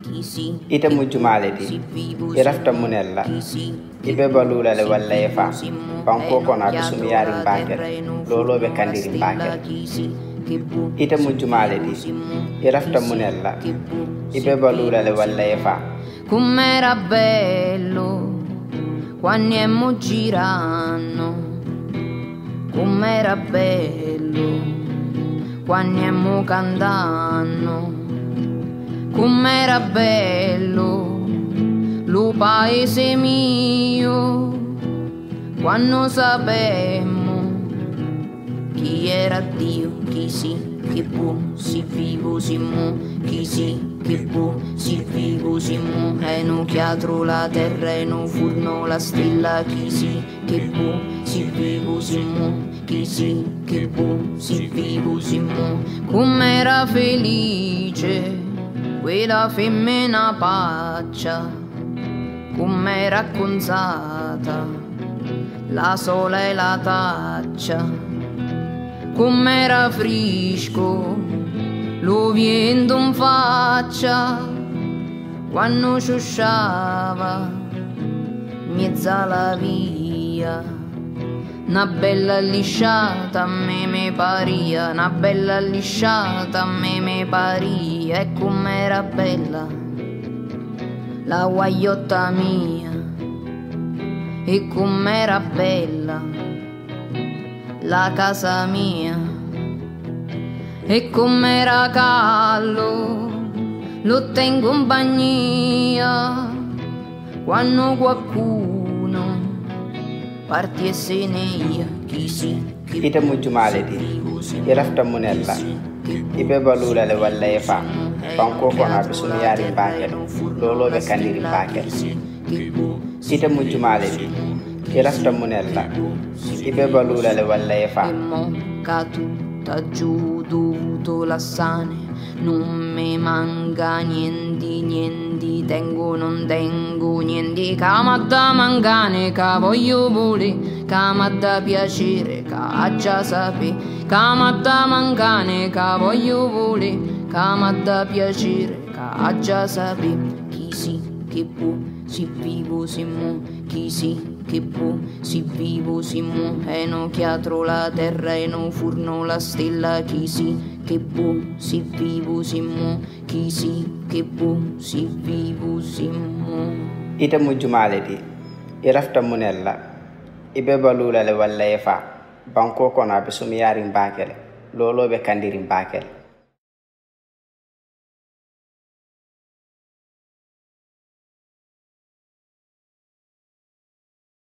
ite mujjumaledi irafta munella ibe balulale walla e fa banko kono aɓe sumiyari mbakel loloɓe kandiri mbakel ite mujjumaledi irafta munella ibe balulale walla e fa com'era bello quando girano, com'era bello quando cantano, com'era bello lo paese mio quando sapemmo chi era Dio, chi sì che può, si vivo si mu, chi sì che può, si vivo si mu, e no chiatro la terra e no furno la stella, chi sì che può, si vivo si mu, chi sì che può, si vivo si mu, com'era felice quella femmina paccia, com'era conzata la sola e la taccia, com'era fresco lo vento in faccia quando sciusciava mezza la via. Una bella lisciata a me paria, una bella lisciata a me paria, e com'era bella la guagliotta mia, e com'era bella la casa mia, e com'era caldo lo tengo in compagnia quando qualcuno parti e se ne ia, chi sì ite mujjumaledi irafta munella ibe balulale walla e fa banko kono aɓe sumiyari mbakel loloɓe kandiri mbakel ite mujjumaledi irafta munella ibe balulale walla e fa tutta giù dovuto lassane, non mi manca niente, tengo non tengo niente, che m'ha mancare, che voglio volere, che m'ha piacere, che già sapere, che m'ha mancare, che voglio volere, che m'ha piacere, che già sapere, chi sì che può, si vivo si mu, chi sì che può, si vivo si mu, e no chiatro la terra e no furno la stella, chi sì che può, si vivo si mu, chi sì che può, si vivo si mu. ite mujjumaledi irafta munella ibe balulale walla e fa banko kono aɓe sumiyari mbakel loloɓe kandiri mbakel